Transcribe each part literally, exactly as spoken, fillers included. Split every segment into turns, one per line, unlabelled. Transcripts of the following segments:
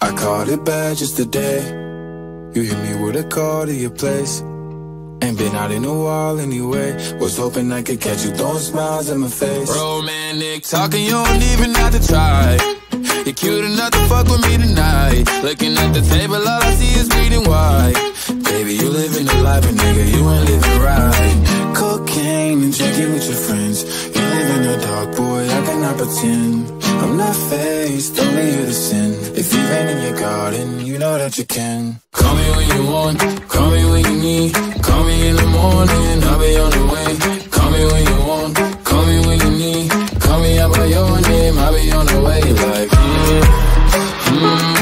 I called it bad just today. You hit me with a call to your place. Ain't been out in a while anyway. Was hoping I could catch you throwing smiles in my face.
Romantic talking, you don't even have to try. You're cute enough to fuck with me tonight. Looking at the table, all I see is bleeding white.
Baby, you living the life, and nigga, you ain't living right. Cocaine and drinking with your friends. You live in the dark, boy, I cannot pretend. I'm not fazed, only you to sin. If you rain in your garden, you know that you can.
Call me when you want, call me when you need. Call me in the morning, I'll be on the way. Call me when you want, call me when you need. Call me out by your name, I'll be on the way. Like, mm, mm,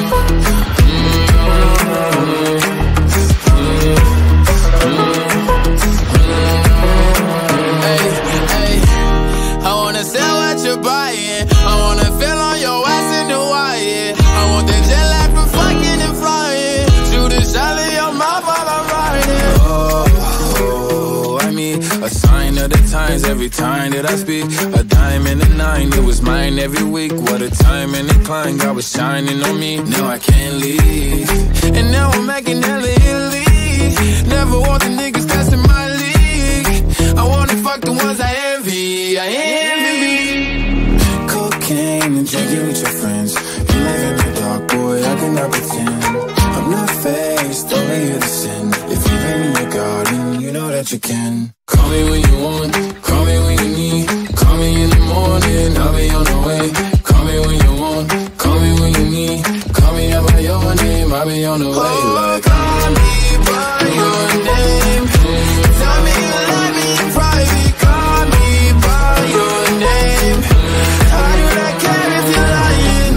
hey, hey, I wanna sell what you're buying. I wanna feel on your ass in the wire. I want that jet lag from fucking and flying. Shoot a shot in your mouth while I'm riding.
Oh, oh, I mean, a sign of the times every time that I speak. A dime and a nine, it was mine every week. What a time and a climb, God was shining on me. Now I can't leave,
and now I'm making hella Italy. Never want the niggas that's in my league. I wanna fuck the ones I envy, I envy.
Cocaine and drinking with your friends. You live in the dark, boy, I cannot pretend. I'm not fazed, only you to sin. If you rain in your garden, you know that you can.
Call me when you want, call me when you need. Call me in the morning, I'll be on the way. Call me when you want, call me when you need. Call me out by your name, I'll be on the way. Like, call me by your name. Tell me you love me in private. Call me by your name. How do I care if you're lying?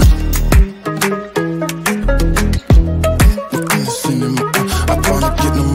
I wanna get them,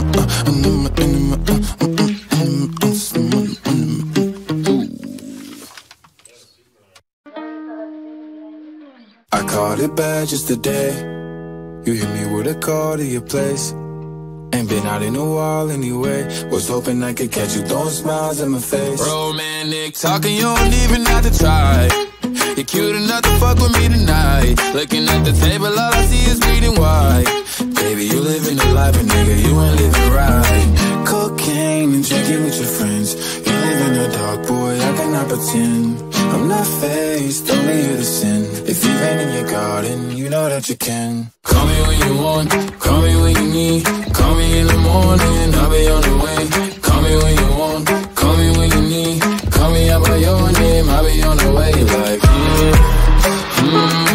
I called it bad just today. You hit me with a call to your place. Ain't been out in a while anyway. Was hoping I could catch you throwing smiles in my face.
Romantic talking, you don't even have to try. You're cute enough to fuck with me tonight. Looking at the table, all I see is bleeding white.
Baby, you living the life, and nigga, you ain't living right. Cocaine and drinking with your friends. You live in the dark, boy, I cannot pretend. I'm not fazed, only you to sin. If you rain in your garden, you know that you can.
Call me when you want, call me when you need. Call me in the morning, I'll be on the way. Call me when you want, call me when you need. Call me out by your name, I'll be on the way. Like, mm, mm,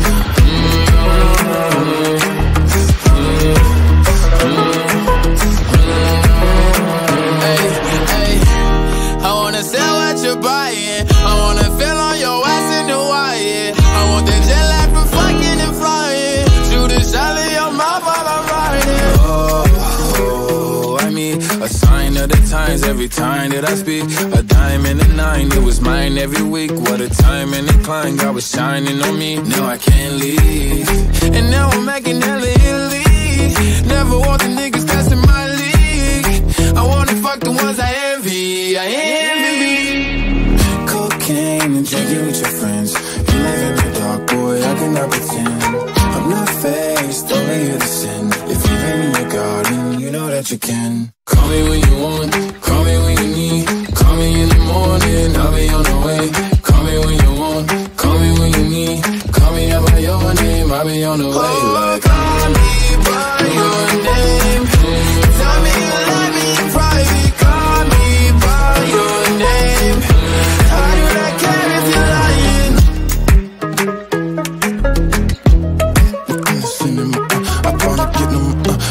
hey, hey, I wanna sell what you're buying. I wanna feel on your ass in the wire. I want that jet lag from fucking and flying. Shoot a shot in your mouth while I'm riding.
Oh, oh, I mean, a sign of the times every time that I speak. A dime and a nine, it was mine every week. What a time and a climb, God was shining on me. Now I can't leave,
and now I'm making hella Italy. Never want the niggas that's in my league. I wanna fuck the ones I envy, I envy.
Cocaine and drinking with your friends. You live in the dark, boy, I cannot pretend. I'm not fazed, only you to sin. If you rain in your garden, you know that you can.
Call me when you want, call me when you need. Call me in the morning, I'll be on the way. Call me when you want, call me when you need. Call me out by your name, I'll be on the way. Like, call me by your name. Tell me you love me in private. Call me by your name. How do I care if you're lying?
I wanna get them,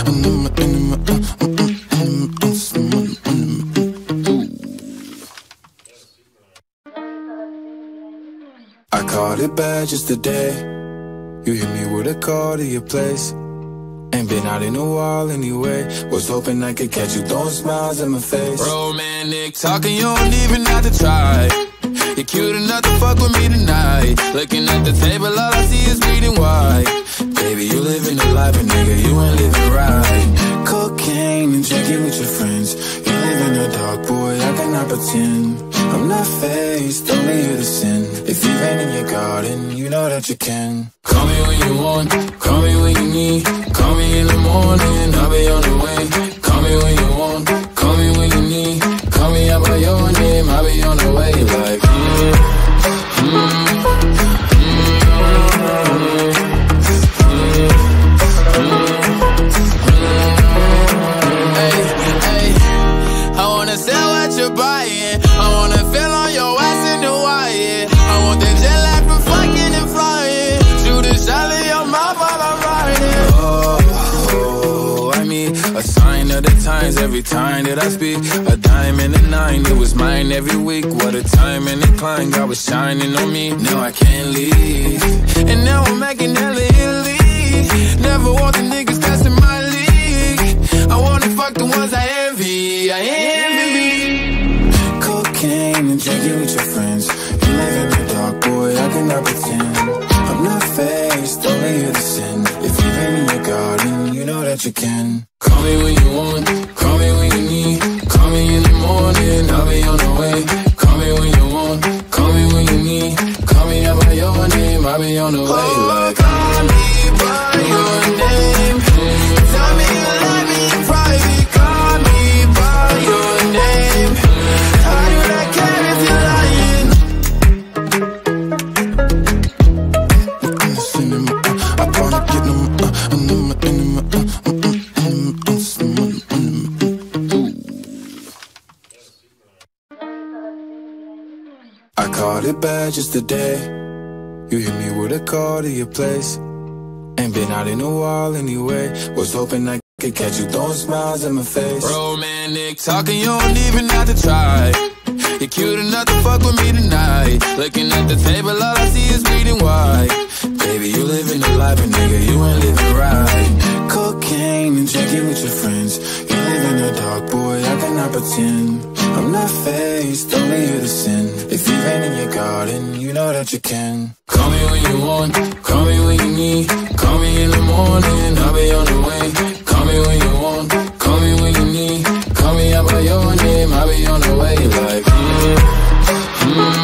I called it bad just today. You hit me with a call to your place. Ain't been out in a while anyway. Was hoping I could catch you throwing smiles in my face.
Romantic talking, you don't even have to try. You're cute enough to fuck with me tonight. Looking at the table, all I see is bleeding white.
Baby, you living the life, and nigga, you ain't living right. Cocaine and drinking with your friends. You live in the dark, boy, I cannot pretend. I'm not fazed, only you to sin. If you rain in your garden, you know that you can. can.
Call me when you want, call me when you need. Call me in the morning, I'll be on the way. Call me when you want, call me when you need. Call me out by your name, I'll be on the way. Like, mm, mm, hey, hey, I wanna sell what you're buying. I wanna feel on your ass in the wire. I want that jet lag from fucking and flying. Shoot a shot in your mouth while I'm riding.
Oh, oh, I mean, a sign of the times every time that I speak. A dime and a nine, it was mine every week. What a time and a climb, God was shining on me. Now I can't leave, and now I'm making hella Italy. Never want the niggas that's in my league. I wanna fuck the ones I envy, I envy. Cocaine and drinking with your friends. You live in the dark, boy, I cannot pretend. I'm not faced, only you're the sin. If you've been in your garden, you know that you can.
Call me when you want, call me when you need. Call me in the morning, I'll be on the way. Call me when you want, call me when you need. Call me out by your name, I'll be on the way. Like,
call me by your name. Tell me you love me in private. Call me by your name. I do not care if you're lying. I wanna get them. I caught it bad just today. You hit me with a call to your place. Ain't been out in a while anyway. Was hoping I could catch you throwing smiles in my face.
romantic talking, you don't even have to try. You're cute enough to fuck with me tonight. Looking at the table, all I see is bleeding white.
Baby, you living the life, and nigga, you ain't living right. Cocaine and drinking with your friends. You live in the dark, boy, I cannot pretend. I'm not faced, only you're the sin. If you've been in your garden, you know that you can.
Call me when you want, call me when you need. Call me in the morning, I'll be on the way. Call me when you want, call me when you need. Call me out by your name, I'll be on the way. Like, mm, mm,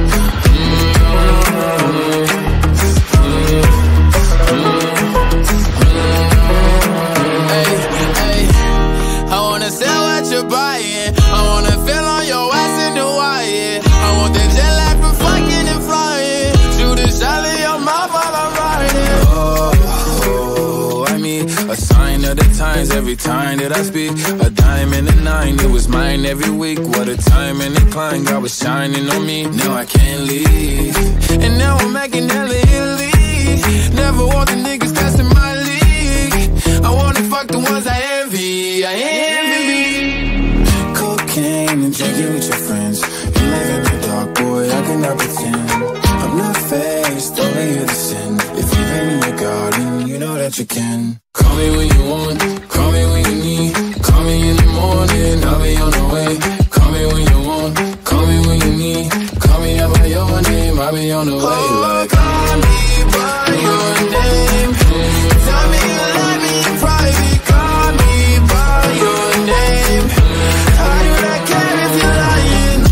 hey, hey, I wanna sell what you're buying. I wanna feel on your ass in the wire. I want that jet lag from fucking and flying. Shoot a shot in your mouth while I'm riding. Oh, oh, I mean, a sign of the times every time that I speak. A dime and a nine, it was mine every week. What a time and a climb, God was shining on me. Now I can't leave, and now I'm making hella Italy. Never want the niggas that's in my league. I wanna fuck the ones I envy, I envy. Cocaine and drinking with your friends. You live in the dark, boy, I cannot pretend. I'm not faced, only you're the sin. If you've been in your garden, you know that you can.
call me when you want, call me when you need. Call me in the morning, I'll be on the way. Call me when you want, call me when you need. Call me out by your name, I'll be on the way. Like,
call me by your name. Tell me you love me in private. Call me by your name. I do not care if you're lying.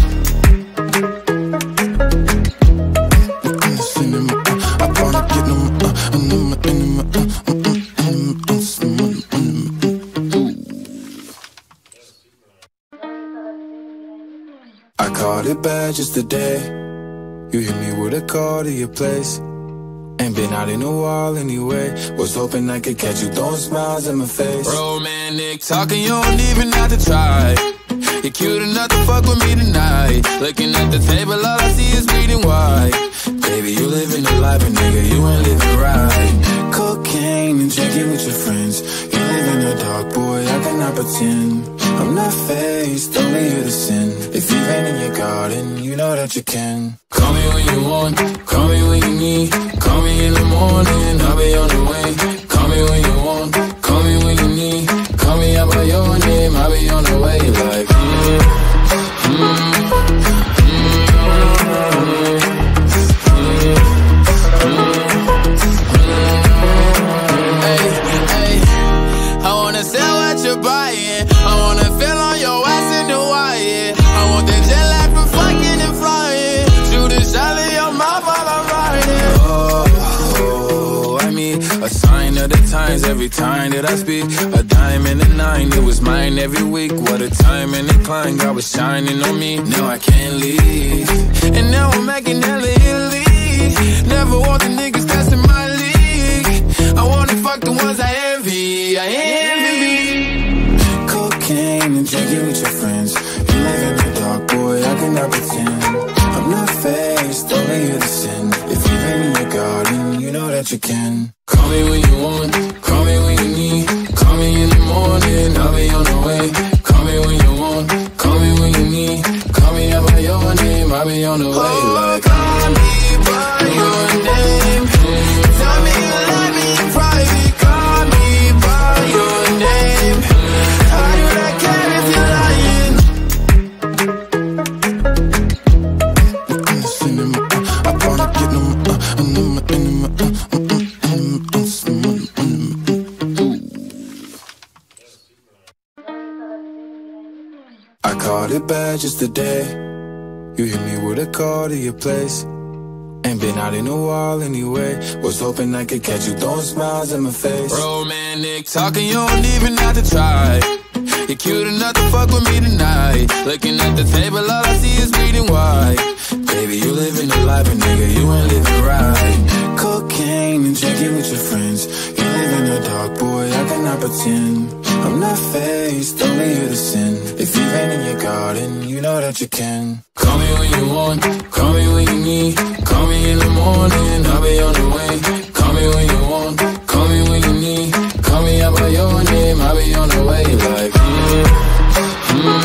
I wanna get them. I caught it bad just today. You hit me with a call to your place. Ain't been out in a while anyway. Was hoping I could catch you throwing smiles in my face.
romantic talking, you don't even have to try. You're cute enough to fuck with me tonight. Looking at the table, all I see is bleeding white.
Baby, you living the life, and nigga, you ain't living right. Cocaine and drinking with your friends. You live in the dark, boy, I cannot pretend. I'm not faced, only you're the sin. If you've been in your garden, you know that you can.
Call me when you want, call me when you need. Call me in the morning, I'll be on the way. Call me when you want, call me when you need. Call me out by your name, I'll be on the way. Like, mm, mm,
hey, hey, I wanna sell what you're buying. I wanna feel on your ass in the wire. I want that jet lag from fucking and flying. Shoot a shot in your mouth while I'm riding. Oh,
times every time that I speak. A dime and a nine, it was mine every week. What a time and a climb, God was shining on me. Now I can't leave, and now I'm making hella Italy. Never want the niggas that's in my league. I wanna fuck the ones I envy, I envy.
Cocaine and drinking with your friends. You live in the dark, boy, I cannot pretend. I'm not faced, only you're the sin. If you've been in your garden, you know that you can.
Call me when you want, call me when you need. Call me in the morning, I'll be on the way. Call me when you want, call me when you need. Call me out by your name, I'll be on the way. Like,
call me by your name. Tell me you love me in private. Call me by your name. How do I care if you're lying? I wanna get them, uh, and them, and them, uh, I caught it bad just today. You hit me with a call to your place. Ain't been out in a while anyway. Was hoping I could catch you throwing smiles in my face.
Romantic talking, you don't even have to try. You're cute enough to fuck with me tonight. Looking at the table, all I see is bleeding white.
Baby, you living the life, and nigga, you ain't living right. Cocaine and drinking with your friends. You live in the dark, boy, I cannot pretend. I'm not faced, only you're the sin. If you've been in your garden, you know that you can.
Call me when you want, call me when you need. Call me in the morning, I'll be on the way. Call me when you want, call me when you need. Call me out by your name, I'll be on the way. Like, mm, mm,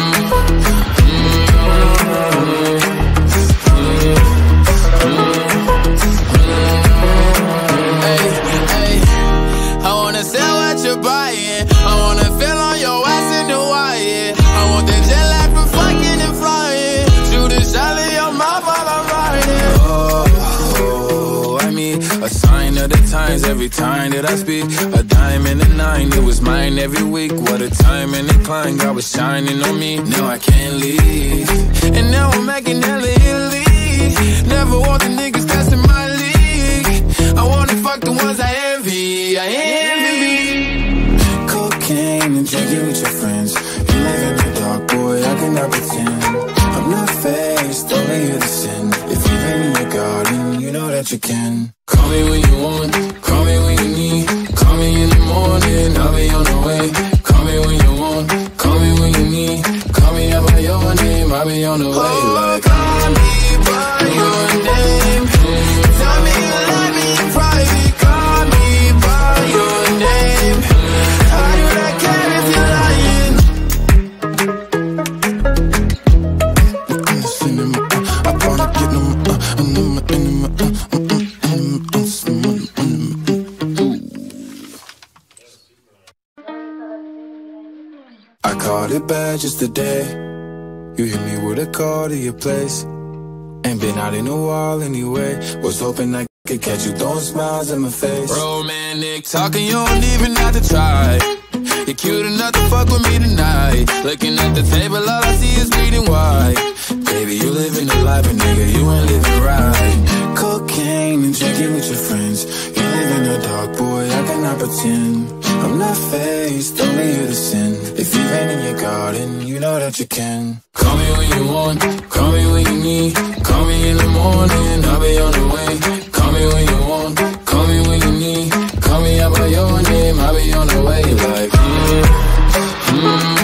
hey, hey, I wanna sell what you're buying. I wanna feel on your ass in the wire. I want that jet lag from fucking and flying. Shoot a shot in your mouth while I'm riding.
oh, oh, I mean, a sign of the times every time that I speak. A dime and a nine, it was mine every week. What a time and a climb, God was shining on me. Now I can't leave,
and now I'm making hella Italy. Never want the niggas that's in my league. I wanna fuck the ones I envy, I envy. Cocaine and drinking with your friends. You live in the dark, boy, I cannot pretend. I'm not faced, only you're the sin. If you've been in your garden, you know that you can.
call me when you want, call me when you need. Call me in the morning, I'll be on the way. Call me when you want, call me when you need. Call me out by your name, I'll be on the way. Like,
call me by your name. Tell me you love me in private. Call me by your name. How do I care if you're lying? I wanna get them, uh, and them, and them, uh, I caught it bad just today. You hit me with a call to your place. Ain't been out in a while anyway. Was hoping I could catch you throwing smiles in my face.
romantic talking, you don't even have to try. You're cute enough to fuck with me tonight. Looking at the table, all I see is bleeding white.
Baby, you living the life, and nigga, you ain't living right. Cocaine and drinking with your friends. You live in the dark, boy, I cannot pretend. I'm not faced, only you're the sin. If you've been in your garden, you know that you can.
Call me when you want, call me when you need. Call me in the morning, I'll be on the way. Call me when you want, call me when you need. Call me out by your name, I'll be on the way. Like, mm, mm,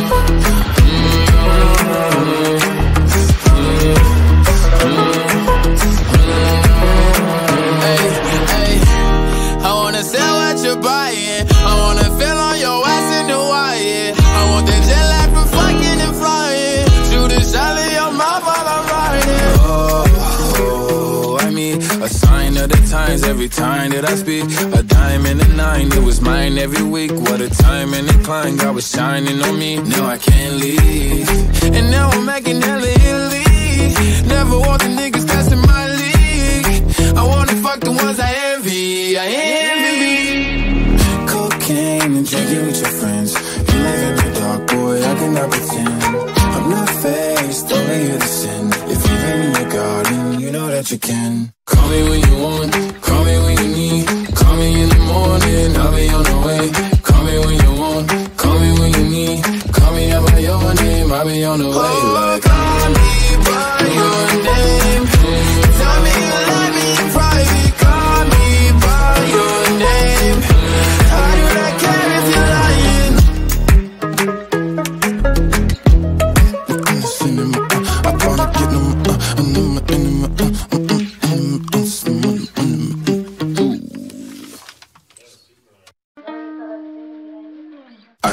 hey, hey, I wanna sell what you're buying. I wanna feel on your ass in the wire. I want that jet lag from fucking and flying. Shoot a shot in your mouth while I'm riding.
oh, oh, I mean, a sign of the times every time that I speak. A dime and a nine, it was mine every week. What a time and a climb, God was shining on me. Now I can't leave,
and now I'm making hella Italy. Never want the niggas that's in my league. I wanna fuck the ones I envy, I envy. Cocaine and drinking with your friends. You live in the dark, boy, I cannot pretend. I'm not faced, only you're the sin. If you've been in your garden, you know that you can.
call me when you want, call me when you need. Call me in the morning, I'll be on the way.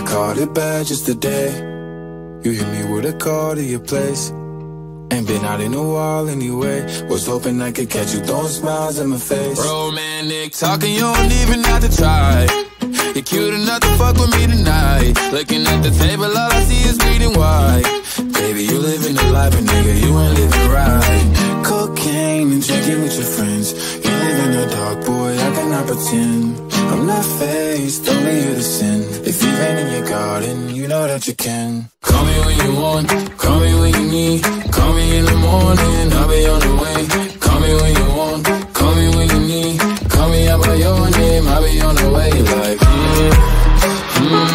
caught it bad just today. You hit me with a call to your place. Ain't been out in a while anyway. Was hoping I could catch you throwing smiles in my face.
Romantic talking, you don't even have to try. You're cute enough to fuck with me tonight. Looking at the table, all I see is bleeding white.
Baby, you living the life, and nigga, you ain't living right. Cocaine and drinking with your friends. You live in the dark, boy, I cannot pretend. I'm not fazed, only you to sin. If you rain in your garden, you know that you can.
Call me when you want, call me when you need. Call me in the morning, I'll be on the way. Call me when you want, call me when you need. Call me out by your name, I'll be on the way. Like, mm, mm, mm,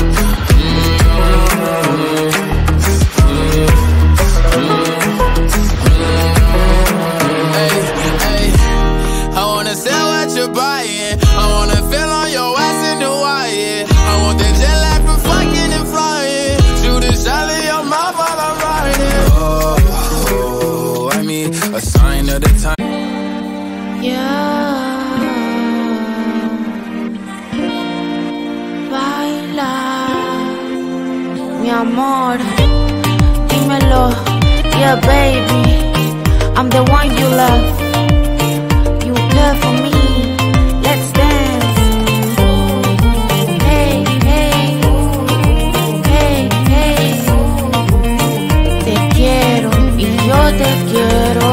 hey, hey, I wanna sell what you're buying. I wanna feel on your ass in Hawaii. I want that jet lag from fucking and flying. Shoot a shot in your mouth while I'm riding.
Oh, oh, I mean, a sign of the time.
Yeah. Baila, mi amor, dímelo, yeah baby, I'm the one you love. You care for me, let's dance. Hey, hey, hey, hey. Te quiero y yo te quiero.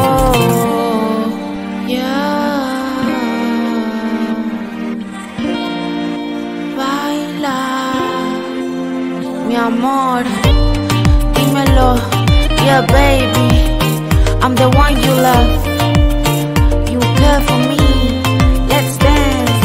Yeah. Baila, mi amor, dímelo, yeah baby, I'm the one you love. You care for me, let's dance.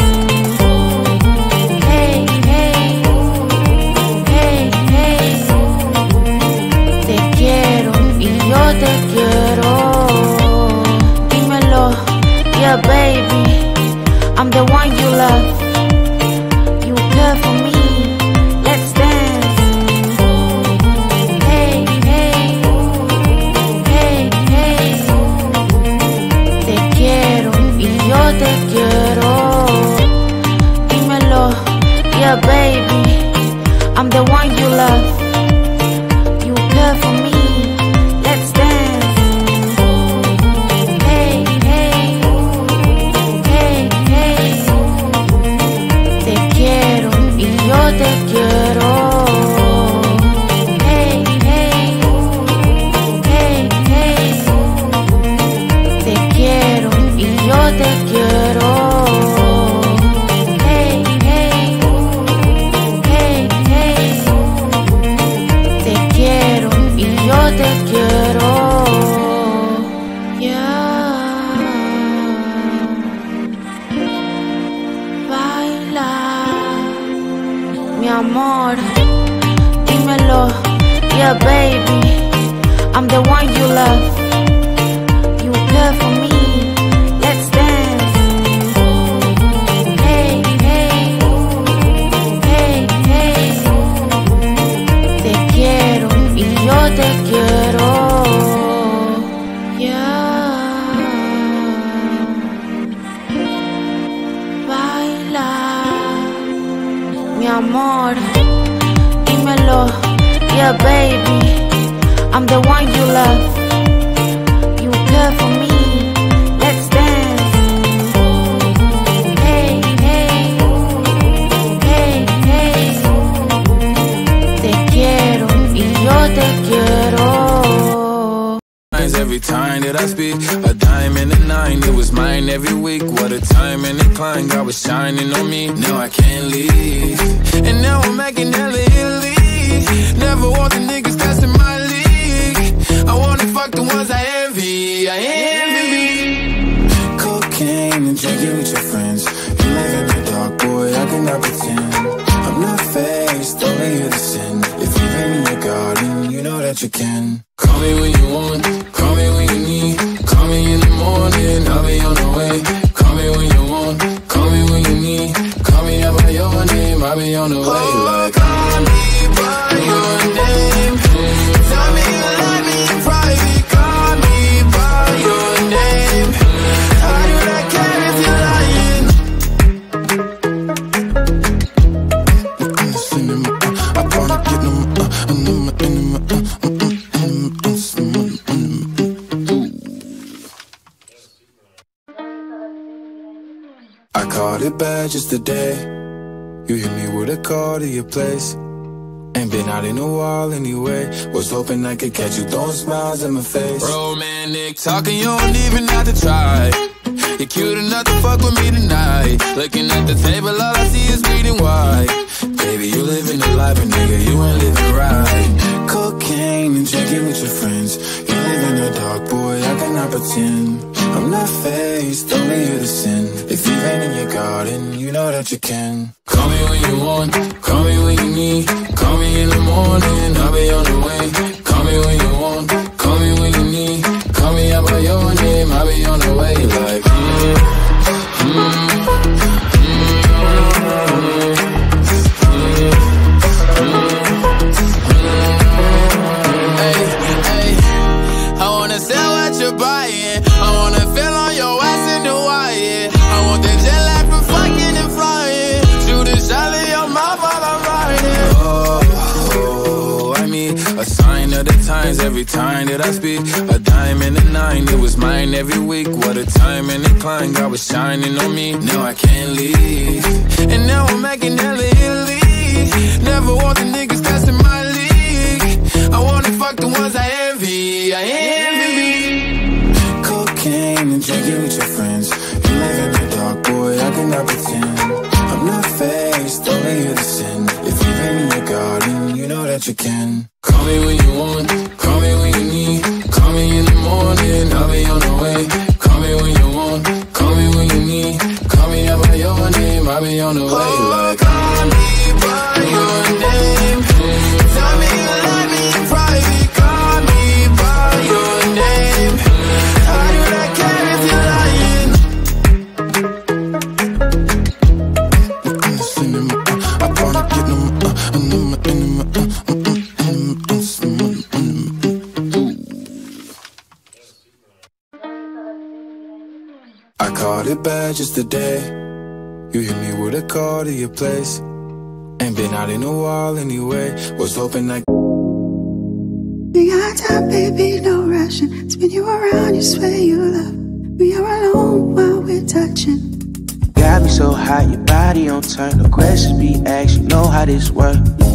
Hey, hey, hey, hey. Te quiero y yo te quiero. Dímelo, yeah baby, I'm the one you love. You care for me, let's dance. Hey, hey, hey, hey. Te quiero y yo te quiero. Dímelo, yeah baby, I'm the one you love. You care for me, let's dance. Hey, hey, hey, hey. Te quiero y yo te quiero. Hey, hey, hey, hey. Te quiero y yo te quiero. Hey, hey, hey, hey. Te quiero y yo te quiero. Yeah. Baila, mi amor, dímelo, yeah baby, I'm the one you love. You care for me, let's dance. Hey, hey, hey, hey. Te quiero y yo te quiero. Yeah. Baila, mi amor, dímelo, yeah baby, I'm the one you love. You care for me, let's dance. Hey, hey, hey, hey. Te quiero y yo te quiero.
Every time that I speak, a dime and a nine, it was mine every week. What a time and a climb, God was shining on me. Now I can't leave, and now I'm making hella Italy. Never want the niggas that's in my league. I wanna fuck the ones I envy, I envy.
Cocaine and drinking with your friends. You live in the dark, boy, I cannot pretend. I'm not fazed, only you to sin. If you've been in your garden, you know that you can.
Call me when you want, call me when you need. Call me in the morning, I'll be on the way. Call me when you want, call me when you need. Call me out by your name, I'll be on the way. Like, call me by your name. Tell me you love me in private. Call me by your name. I do not care if you're lying.
caught it bad just today. You hit me with a call to your place. Ain't been out in a while anyway. Was hoping I could catch you throwing smiles in my face.
Romantic talking, you don't even have to try. You're cute enough to fuck with me tonight. Looking at the table, all I see is bleeding white.
Baby, you living the life, and nigga, you ain't living right. Cocaine and drinking with your friends. You live in the dark, boy, I cannot pretend. I'm not fazed, only you to sin. If you've been in your garden, you know that you can.
Call me when you want, call me when you need. Call me in the morning, I'll be on the way. Call me when you want, call me when you need. Call me out by your name, I'll be on the way. Like, mm, mm, hey, hey, I wanna sell what you're buying. I wanna feel on your ass in the wire. I want that jet lag from fucking and flying. Shoot a shot in your mouth while I'm riding.
Oh, oh, I mean, a sign of the times every time that I speak. A dime and a nine, it was mine every week. What a time and a climb, God was shining on me. Now I can't leave,
and now I'm making hella Italy. Never want the niggas that's in my league. I wanna fuck the ones I envy, I envy.
Cocaine and drinking with your friends. You live in the dark, boy, I cannot pretend. I'm not faced, only you to sin. If you've been in your garden, you know that you can.
Call me when you want, call me when you need. Call me in the morning, I'll be on the way. Call me when you want, call me when you need. Call me out by your name, I'll be on the way. Like, call me by your name. Tell me you like me in private. Call me by your name. How do I care if you're lying?
I wanna get them, uh, and them, and them, uh, I caught it bad just today. You hit me with a call to your place. Ain't been out in a while anyway. Was hoping I
We got time, baby, no rushing. Spin you around, you swear you love. We are alone while we're touching.
Got me so hot, your body on turn. No questions be asked, you know how this work.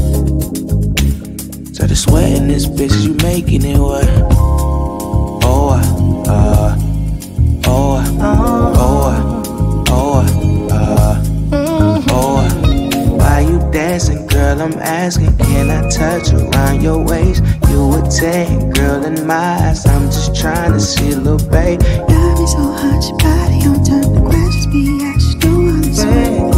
So the sweat in this bitch, you making it work. Oh, uh, uh, oh, uh, oh, uh, oh, uh, oh, uh. Why you dancing, girl? I'm asking, can I touch around your waist? You a ten, girl, in my eyes. I'm just trying to see a little babe.
Got me so hot, your body on turn. The questions be asked, you know how this work.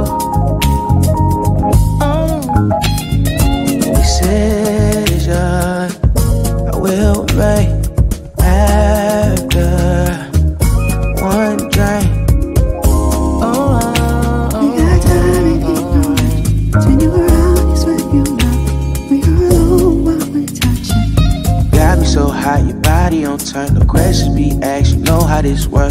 Decision I will make after one drink.
Oh, we got time and keep going. Spin you around, you swear you love. We are alone while we're touching.
Got me so hot, your body on turn. No questions be asked, you know how this work.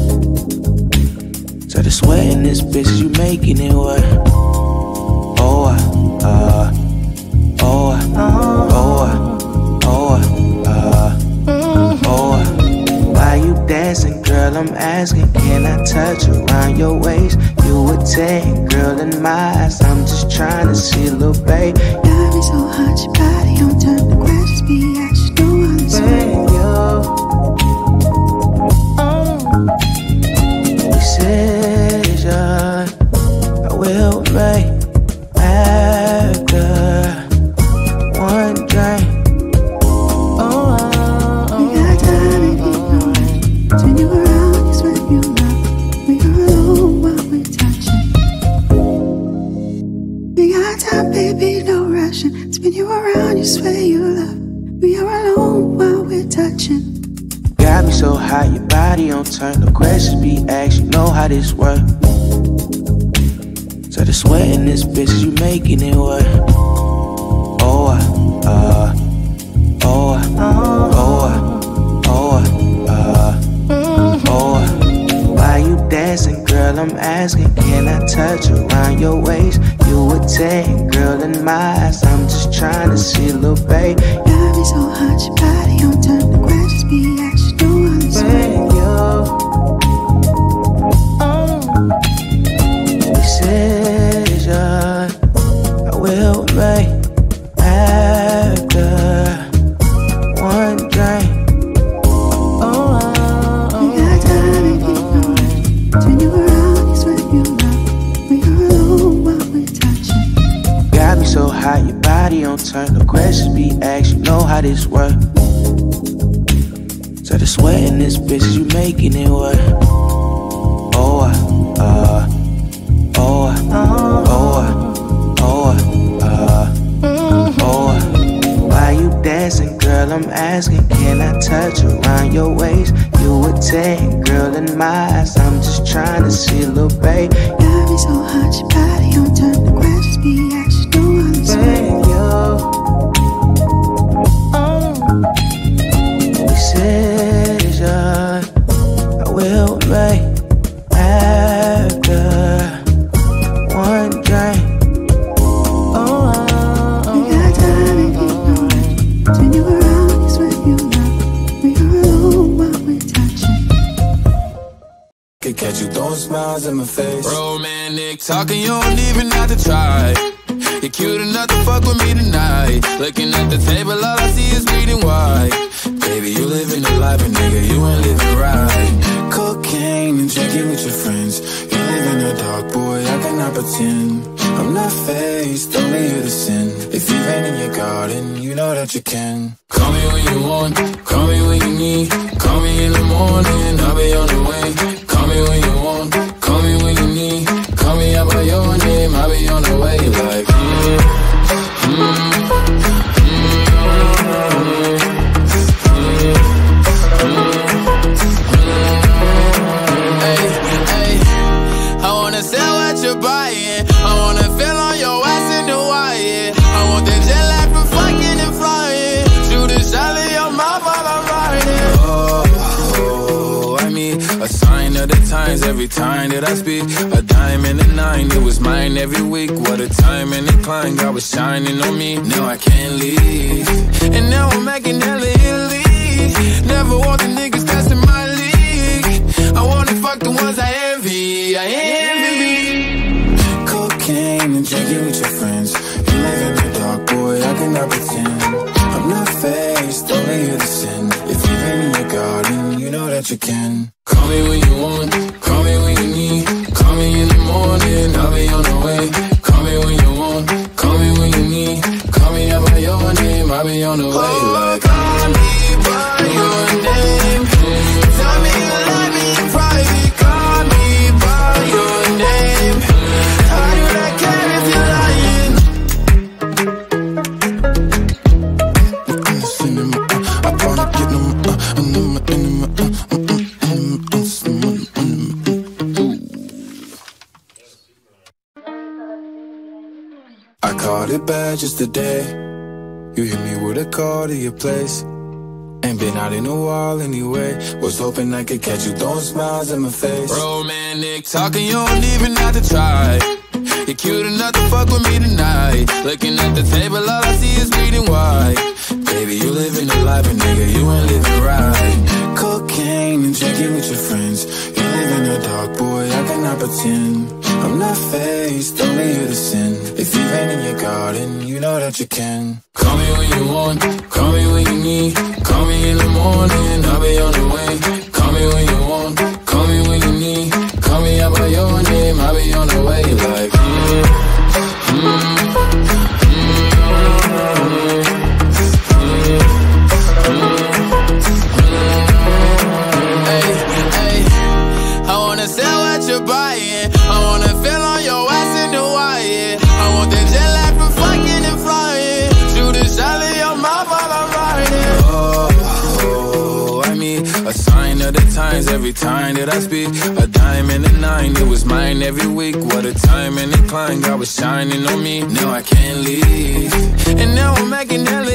So the sweat in this bitch, you making it work. Oh, uh, uh oh, uh, oh, uh, oh, uh, oh, uh. Why you dancing, girl? I'm asking, can I touch around your waist? You a ten, girl, in my eyes. I'm just trying to see a little babe.
Got me so hot, your body on turn. The questions be asked, you know how this work.
Decision I will make after one drink. Oh,
we got time and keep going. Spin you around, you swear you love. We are alone while we're touching. We got time, baby, no rushing. Spin you around, you swear you love. We are alone while we're touching.
got me so hot, your body on turn. No questions be asked, you know how this work. So the sweat in this bitch, you making it work. Oh, uh, uh, oh, uh, oh, uh, oh, uh, oh, uh. Why you dancing, girl? I'm asking, can I touch around your waist? You a ten, girl, in my eyes. I'm just trying to see a little babe.
Got me so hot, your body on turn. The questions be asked, you know how this work.
don't turn. The questions be asked, you know how this work. So the sweat in this bitch, you making it work. Oh, uh, uh, oh, uh, oh, uh, oh, uh, oh, uh. Why you dancing, girl? I'm asking, can I touch around your waist? You a ten, girl, in my eyes. I'm just trying to see a little babe.
Love is so hot, your body on turn. The questions be asked, you know how this work.
We said it's yours. I will make after one drink.
Oh, we got time and keep going. Turn you around, it's what you love. We are alone while we're touching.
Could catch you throwing smiles in my face.
Romantic talking, you don't even have to try. You're cute enough to fuck with me tonight. Looking at the table, all I see is bleeding white.
Baby, you living the life, and nigga, you ain't living right. Cocaine and drinking with your friends. You live in the dark, boy, I cannot pretend. I'm not fazed, only you to sin. If you've been in your garden, you know that you can.
Call me when you want, call me when you need. Call me in the morning, I'll be on the way. Call me when you want, call me when you need. Call me out by your name, I'll be on the way. Like, mm, mm, sell what you're buying. I wanna feel on your ass in Hawaii. I want that jet lag from fucking and flying. Shoot a shot in your mouth while I'm riding.
Oh, oh, I mean, a sign of the times every time that I speak. A diamond and a nine, it was mine every week. What a time and a climb, God was shining on me. Now I can't leave, and now I'm making hella Italy. Never want the niggas that's in my league. I wanna fuck the ones I envy. I envy. Cocaine and drinking with your friends. You live in the dark, boy, I cannot pretend. I'm not faced, only you to sin. If you've been in your garden, you know that you can.
Call me when you want, call me when you need. Call me in the morning, I'll be on the way. Call me when you want, call me when you need. Call me out by your name, I'll be on the way. Like, call me by your name. Tell me you love me in private. Call me by your name. How do I care if you're lying?
I wanna get them, I caught it bad just today. You hit me with a call to your place. Ain't been out in a while anyway. Was hoping I could catch you throwing smiles in my face.
Romantic talking, you don't even have to try. You're cute enough to fuck with me tonight. Looking at the table, all I see is bleeding white.
Baby, you living the life, and nigga, you ain't living right. Cocaine and drinking with your friends. You live in the dark, boy, I cannot pretend. I'm not faced, only you to sin. If you've been in your garden, you know that you can.
Call me when you want, call me when you need. Call me in the morning, I'll be on the way. Call me when you want, call me when you need. Call me out by your name, I'll be on the way. Like, mm, mm, sell what you're buying. I wanna feel on your ass in Hawaii. I want that jet lag from fucking and flying. Shoot a shot in your mouth while I'm riding.
Oh, oh, I mean, a sign of the times every time that I speak. A diamond and a nine, it was mine every week. What a time and a climb, God was shining on me. Now I can't leave, and now I'm making hella.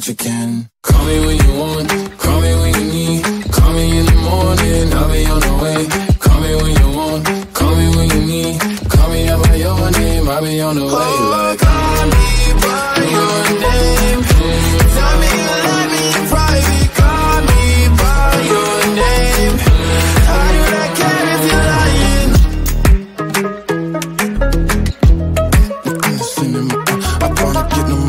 that you can.
Call me when you want, call me when you need. Call me in the morning, I'll be on the way. Call me when you want, call me when you need. Call me out by your name, I'll be on the way. Like,
call me by your name. Tell me you love me in private. Call me by your name. How do I care if you're lying? I wanna get them.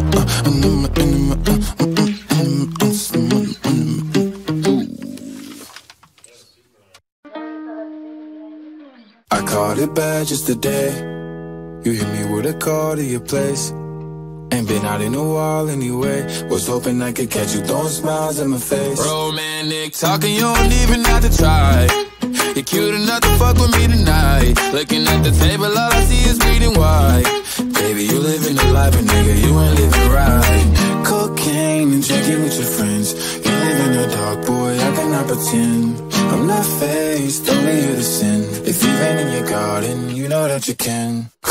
I caught it bad just today. You hit me with a call to your place. Ain't been out in a while anyway. Was hoping I could catch you throwing smiles in my face.
romantic talking, you don't even have to try. You're cute enough to fuck with me tonight. Looking at the table, all I see is bleeding white.
Baby, you living the life, but nigga, you ain't living right. Cocaine and drinking with your friends. You live in the dark, boy, I cannot pretend. I'm not fazed, only you to sin. If you rain in your garden, you know that you can.